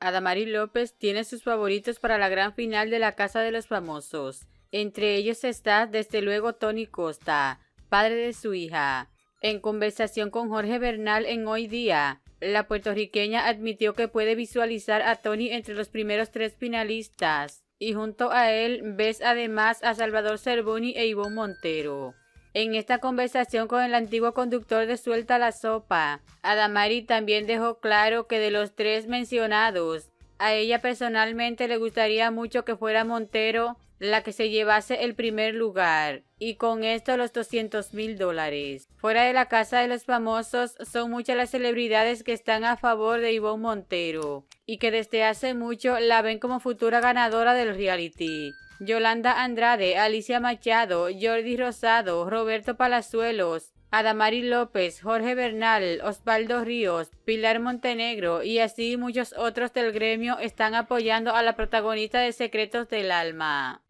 Adamari López tiene sus favoritos para la gran final de la Casa de los Famosos. Entre ellos está, desde luego, Tony Costa, padre de su hija. En conversación con Jorge Bernal en Hoy Día, la puertorriqueña admitió que puede visualizar a Tony entre los primeros 3 finalistas, y junto a él ves además a Salvador Cervoni e Ivonne Montero. En esta conversación con el antiguo conductor de Suelta la Sopa, Adamari también dejó claro que de los 3 mencionados, a ella personalmente le gustaría mucho que fuera Montero la que se llevase el primer lugar, y con esto los $200,000. Fuera de la Casa de los Famosos, son muchas las celebridades que están a favor de Ivonne Montero, y que desde hace mucho la ven como futura ganadora del reality. Yolanda Andrade, Alicia Machado, Jordi Rosado, Roberto Palazuelos, Adamari López, Jorge Bernal, Osvaldo Ríos, Pilar Montenegro y así muchos otros del gremio están apoyando a la protagonista de Secretos del Alma.